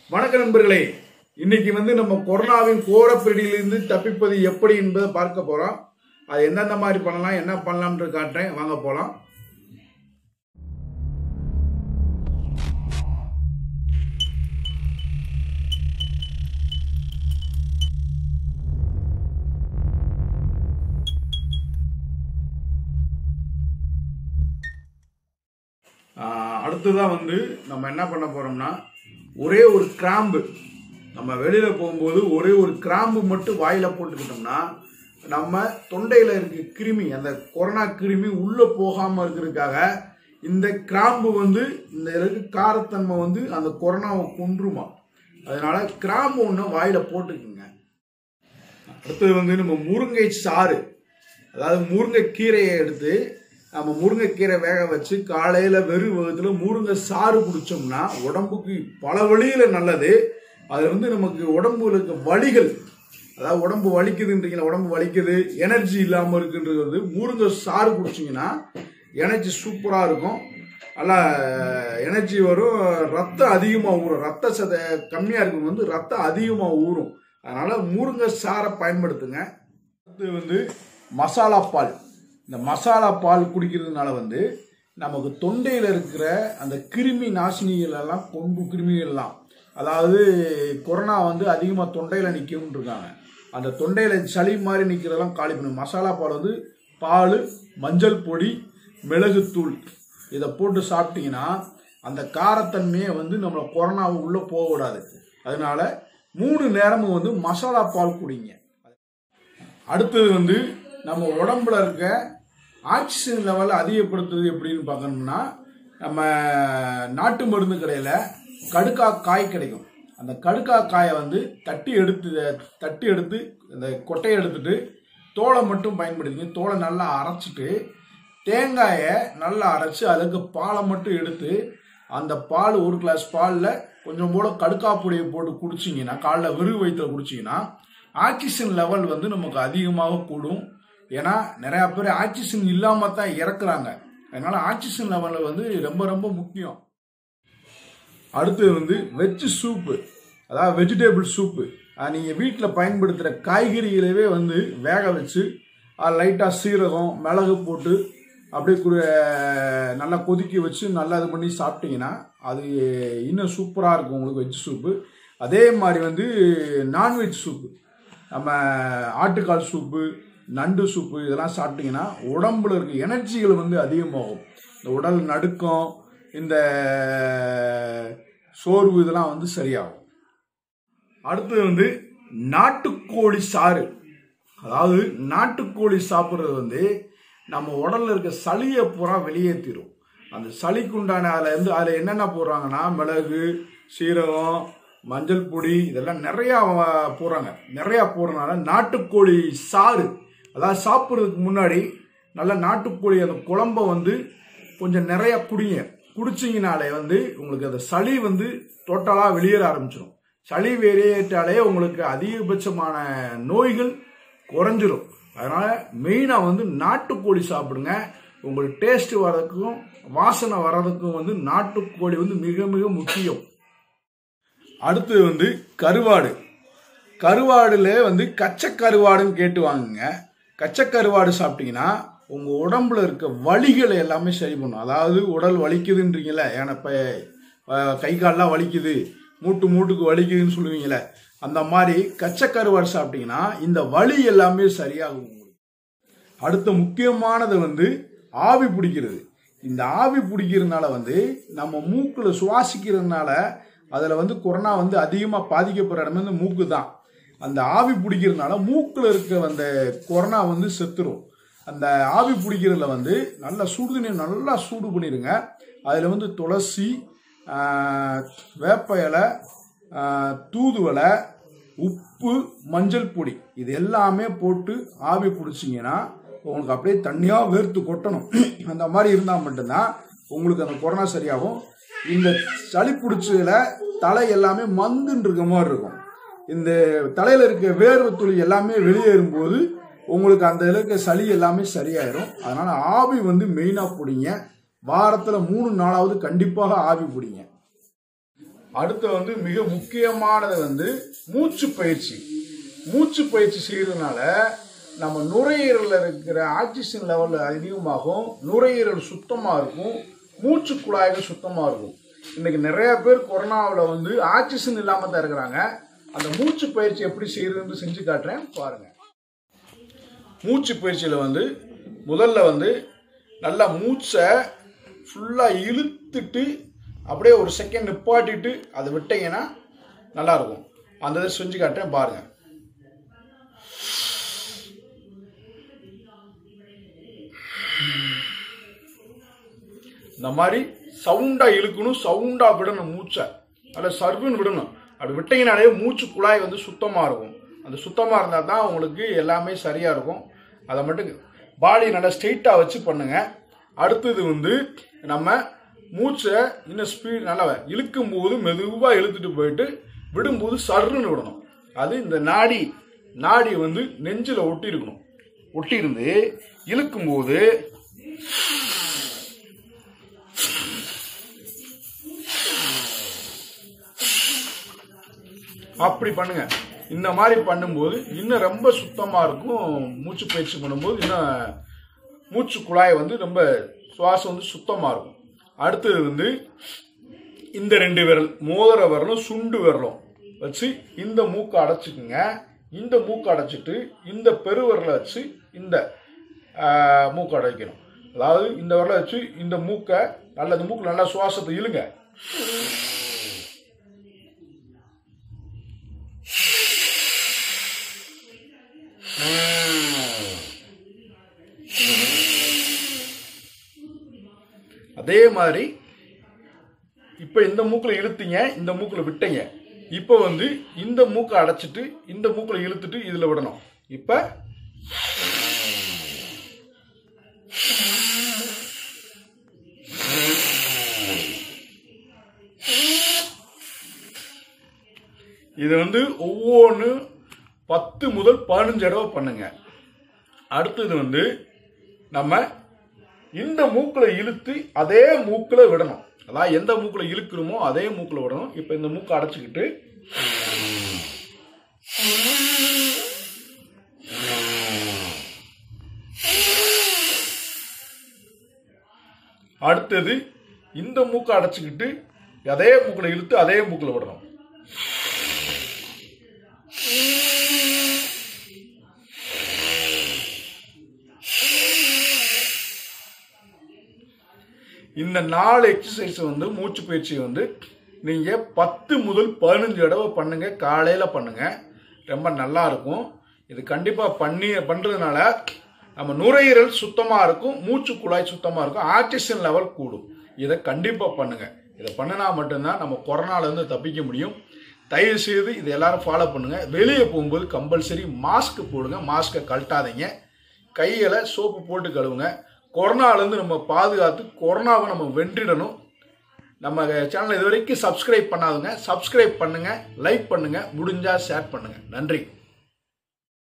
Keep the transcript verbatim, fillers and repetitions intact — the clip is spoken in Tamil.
வணக்க நண்பர்களே, இன்னைக்கு வந்து நம்ம கொரோனாவின் கோர பிடியிலிருந்து தப்பிப்பது எப்படி என்பதை பார்க்க போறோம். அது எந்தெந்த மாதிரி பண்ணலாம், என்ன பண்ணலாம்னு காட்டுறேன். வாங்க போலாம். அடுத்ததான் வந்து நம்ம என்ன பண்ண போறோம்னா, ஒரே ஒரு கிராம்பு, நம்ம வெளியில போகும்போது ஒரே ஒரு கிராம்பு மட்டும் வாயில போட்டுக்கிட்டோம்னா நம்ம தொண்டையில இருக்க கிருமி, அந்த கொரோனா கிருமி உள்ள போகாம இருக்கிறதுக்காக இந்த கிராம்பு வந்து இந்த இருக்க காரத்தன்மை வந்து அந்த கொரோனாவை கொன்றுமா. அதனால கிராம்பு ஒன்று வாயில போட்டுக்குங்க. அடுத்தது வந்து நம்ம முருங்கை சாறு, அதாவது முருங்கை கீரையை எடுத்து நம்ம முருங்கைக்கீரை வேக வச்சு காலையில வெறும் வகுத்துல முருங்கை சாறு குடிச்சோம்னா உடம்புக்கு பல வழியில நல்லது. அது வந்து நமக்கு உடம்புல இருக்க வலிகள், அதாவது உடம்பு வலிக்குதுன்றீங்களா, உடம்பு வலிக்குது, எனர்ஜி இல்லாம இருக்குன்றது வந்து முருங்கை சாறு குடிச்சிங்கன்னா எனர்ஜி சூப்பரா இருக்கும். நல்லா எனர்ஜி வரும். ரத்தம் அதிகமாக ஊறும். ரத்த சத கம்மியா இருக்கும் வந்து ரத்தம் அதிகமாக ஊறும். அதனால முருங்கை சாறை பயன்படுத்துங்க. அடுத்து வந்து மசாலா பால். இந்த மசாலா பால் குடிக்கிறதுனால வந்து நமக்கு தொண்டையில் இருக்கிற அந்த கிருமி நாசினிகள் எல்லாம், கொம்பு கிருமிகள் எல்லாம், அதாவது கொரோனா வந்து அதிகமாக தொண்டையில் நிற்கும்னு இருக்காங்க. அந்த தொண்டையில் சளி மாதிரி நிற்கிறதெல்லாம் காலி பண்ணும். மசாலா பால் வந்து பால், மஞ்சள் பொடி, மிளகுத்தூள் இதை போட்டு சாப்பிட்டீங்கன்னா அந்த காரத்தன்மையை வந்து நம்மளை கொரோனாவை உள்ளே போகக்கூடாது. அதனால மூணு நேரமும் வந்து மசாலா பால் குடிங்க. அடுத்தது வந்து நம்ம உடம்புல இருக்க ஆக்சிஜன் லெவலை அதிகப்படுத்துறது எப்படின்னு பார்க்கணும்னா, நம்ம நாட்டு மருந்து கடையில் கடுக்கா காய் கிடைக்கும். அந்த கடுக்கா காயை வந்து தட்டி எடுத்து தட்டி எடுத்து அந்த கொட்டையை எடுத்துட்டு தோலை மட்டும் பயன்படுத்திங்க. தோலை நல்லா அரைச்சிட்டு தேங்காயை நல்லா அரைச்சி அதுக்கு பாலை மட்டும் எடுத்து அந்த பால், ஒரு கிளாஸ் பாலில் கொஞ்சம் போல கடுக்கா பொடியை போட்டு குடிச்சிங்கன்னா, காலைல வெறும் வயிற்றுல குடிச்சிங்கன்னா ஆக்சிஜன் லெவல் வந்து நமக்கு அதிகமாக கூடும். ஏன்னா நிறைய பேர் ஆக்சிஜன் இல்லாம தான் இறக்குறாங்க. அதனால ஆக்சிஜன் லெவல் வந்து ரொம்ப ரொம்ப முக்கியம். அடுத்து வந்து வெஜ் சூப்பு, அதாவது வெஜிடபிள் சூப்பு. நீங்க வீட்டில் பயன்படுத்துகிற காய்கறிகளவே வந்து வேக வச்சு அது லைட்டாக சீரகம், மிளகு போட்டு அப்படியே நல்லா கொதிக்க வச்சு நல்லா இது பண்ணி சாப்பிட்டீங்கன்னா அது இன்னும் சூப்பராக இருக்கும் உங்களுக்கு வெஜ் சூப்பு. அதே மாதிரி வந்து நான்வெஜ் சூப்பு, நம்ம ஆட்டுக்கால் சூப்பு, நண்டு சூப்பு இதெல்லாம் சாப்பிட்டீங்கன்னா உடம்புல இருக்க எனர்ஜிகள் வந்து அதிகமாகும். இந்த உடல் நடுக்கம், இந்த சோர்வு இதெல்லாம் வந்து சரியாகும். அடுத்தது வந்து நாட்டுக்கோழி சாறு. அதாவது நாட்டுக்கோழி சாப்பிட்றது வந்து நம்ம உடல்ல இருக்க சளியை பூரா வெளியேற்றிடும். அந்த சளிக்குண்டான அதில் இருந்து அதில் என்னென்ன போடுறாங்கன்னா மிளகு, சீரகம், மஞ்சள் பொடி இதெல்லாம் நிறையா போடுறாங்க. நிறையா போடுறதுனால நாட்டுக்கோழி சாறு, அதாவது சாப்பிட்றதுக்கு முன்னாடி நல்லா நாட்டுக்கோழி அந்த குழம்ப வந்து கொஞ்சம் நிறையா குடிங்க. குடிச்சிங்கனாலே வந்து உங்களுக்கு அந்த சளி வந்து டோட்டலாக வெளியேற ஆரம்பிச்சிடும். சளி வெளியேற்றாலே உங்களுக்கு அதிகபட்சமான நோய்கள் குறைஞ்சிரும். அதனால மெயினாக வந்து நாட்டுக்கோழி சாப்பிடுங்க. உங்களுக்கு டேஸ்ட் வர்றதுக்கும் வாசனை வர்றதுக்கும் வந்து நாட்டுக்கோழி வந்து மிக மிக முக்கியம். அடுத்து வந்து கருவாடு. கருவாடுல வந்து கச்சை கருவாடுன்னு கேட்டு வாங்குங்க. கச்சை கருவாடு சாப்பிட்டீங்கன்னா உங்க உடம்புல இருக்க வலிகளை எல்லாமே சரி பண்ணும். அதாவது உடல் வலிக்குதுன்றீங்களே, ஏன்னா இப்போ கை கால்லாம் வலிக்குது, மூட்டு மூட்டுக்கு வலிக்குதுன்னு சொல்லுவீங்களே, அந்த மாதிரி கச்சை கருவாடு சாப்பிட்டீங்கன்னா இந்த வலி எல்லாமே சரியாகும் உங்களுக்கு. அடுத்த முக்கியமானது வந்து ஆவி பிடிக்கிறது. இந்த ஆவி பிடிக்கிறதுனால வந்து நம்ம மூக்கில் சுவாசிக்கிறதுனால அதில் வந்து கொரோனா வந்து அதிகமாக பாதிக்கப்படுற இடம் வந்து மூக்கு தான். அந்த ஆவி பிடிக்கிறதுனால மூக்கில் இருக்க அந்த கொரோனா வந்து செத்துரும். அந்த ஆவி பிடிக்கிறதுல வந்து நல்லா சுடு தண்ணி நல்லா சூடு பண்ணிடுங்க. அதில் வந்து துளசி, வேப்ப இலை, தூதுவளை, உப்பு, மஞ்சள் பொடி இது எல்லாமே போட்டு ஆவி பிடிச்சிங்கன்னா உங்களுக்கு அப்படியே தண்ணியாக வேர்த்து கொட்டணும். அந்த மாதிரி இருந்தால் மட்டும்தான் உங்களுக்கு அந்த கொரோனா சரியாகும். இந்த சளி பிடிச்சதுல தலை எல்லாமே மந்துன்னு இருக்க மாதிரி இருக்கும். இந்த தலையில இருக்க வேர்வை துளி எல்லாமே வெளியேறும் போது உங்களுக்கு அந்த இருக்க சளி எல்லாமே சரியாயிரும். அதனால ஆவி வந்து மெயினா பிடிங்க. வாரத்துல மூணு நாளாவது கண்டிப்பாக ஆவி பிடிங்க. அடுத்து வந்து மிக முக்கியமானது வந்து மூச்சு பயிற்சி. மூச்சு பயிற்சி செய்யறதுனால நம்ம நுரையீரலில் இருக்கிற ஆக்சிஜன் லெவல் அதிகமாகும், நுரையீரல் சுத்தமாக இருக்கும், மூச்சு குழாய்கள் சுத்தமாக இருக்கும். இன்னைக்கு நிறைய பேர் கொரோனாவில் வந்து ஆக்சிஜன் இல்லாமல் தான் இருக்கிறாங்க. அந்த மூச்சு பயிற்சி எப்படி செய்யறதுன்னு செஞ்சு காட்டுறேன் பாருங்க. மூச்சு பயிற்சியில் வந்து முதல்ல வந்து நல்லா மூச்சை ஃபுல்லாக இழுத்துட்டு அப்படியே ஒரு செகண்ட் நிப்பாட்டிட்டு அதை விட்டீங்கன்னா நல்லா இருக்கும். அந்த இதை செஞ்சு காட்டுறேன் பாருங்க. இந்த மாதிரி சவுண்டா இழுக்கணும், சவுண்டா விடணும், மூச்சை நல்லா சர்வுன்னு விடணும். அப்படி விட்டீங்கனாலே மூச்சு குழாய் வந்து சுத்தமாக இருக்கும். அந்த சுத்தமாக இருந்தால் தான் உங்களுக்கு எல்லாமே சரியாக இருக்கும். அதை மட்டும் பாடி நல்லா ஸ்ட்ரெயிட்டாக வச்சு பண்ணுங்க. அடுத்தது வந்து நம்ம மூச்சை இன்னும் ஸ்பீட் நல்லா இழுக்கும் போது மெதுவாக இழுத்துட்டு போயிட்டு விடும்போது சர்ன்னு விடணும். அது இந்த நாடி நாடி வந்து நெஞ்சில் ஒட்டி இருக்கணும். ஒட்டி இருந்து இழுக்கும் போது அப்படி பண்ணுங்க. இந்த மாதிரி பண்ணும்போது இன்னும் ரொம்ப சுத்தமா இருக்கும். மூச்சு பயிற்சி பண்ணும்போது இன்னும் மூச்சு குழாய் வந்து ரொம்ப சுவாசம் வந்து சுத்தமா இருக்கும். அடுத்தது வந்து இந்த ரெண்டு விரல் மோதிர விரலும் சுண்டு விரலும் வச்சு இந்த மூக்கை அடைச்சிக்குங்க. இந்த மூக்கை அடைச்சிட்டு இந்த பெருவிரலை வச்சு இந்த மூக்கை அடைக்கணும். அதாவது இந்த விரலை வச்சு இந்த மூக்கை நல்ல இந்த மூக்கு நல்லா சுவாசத்தை இழுங்க. அதே மாதிரி இப்ப இந்த மூக்குல இழுத்தீங்க, இந்த மூக்குல விட்டீங்க. இப்ப வந்து இந்த மூக்கை அடைச்சிட்டு இந்த மூக்குல இழுத்துட்டு இதுல விடணும். இப்ப இது வந்து ஒவ்வொன்று பத்து முதல் பதினஞ்சு தடவை பண்ணுங்க. அடுத்தது வந்து நம்ம இந்த மூக்குல இழுத்து அதே மூக்குல விடணும். அதாவது எந்த மூக்குல இழுக்கிறோமோ அதே மூக்குல விடணும். இப்ப இந்த மூக்கை அடைச்சுக்கிட்டு அடுத்தது இந்த மூக்கை அடைச்சுக்கிட்டு அதே மூக்குல இழுத்து அதே மூக்குல விடணும். இந்த நாலு எக்ஸசைஸ் வந்து மூச்சு பயிற்சி வந்து நீங்க பத்து முதல் பதினஞ்சு தடவை பண்ணுங்க. காலையில பண்ணுங்க, ரொம்ப நல்லா இருக்கும். இது கண்டிப்பா பண்ணி பண்றதுனால நம்ம நுரையீரல் சுத்தமா இருக்கும், மூச்சு குழாய் சுத்தமா இருக்கும், ஆக்சிஜன் லெவல் கூடும். இதை கண்டிப்பா பண்ணுங்க. இதை பண்ணினா மட்டும்தான் நம்ம கொரோனால இருந்து தப்பிக்க முடியும். தயவு செய்து இதை எல்லாரும் ஃபாலோ பண்ணுங்க. வெளியே போகும்போது கம்பல்சரி மாஸ்க் போடுங்க, மாஸ்கை கழட்டாதீங்க, கையில சோப்பு போட்டு கழுவுங்க. கொரோனாலேருந்து நம்ம பாதுகாத்து கொரோனாவை நம்ம வென்றிடணும். நம்ம சேனலை இது வரைக்கும் சப்ஸ்கிரைப் பண்ணாதுங்க, சப்ஸ்கிரைப் பண்ணுங்க, லைக் பண்ணுங்க, முடிஞ்சா ஷேர் பண்ணுங்க. நன்றி.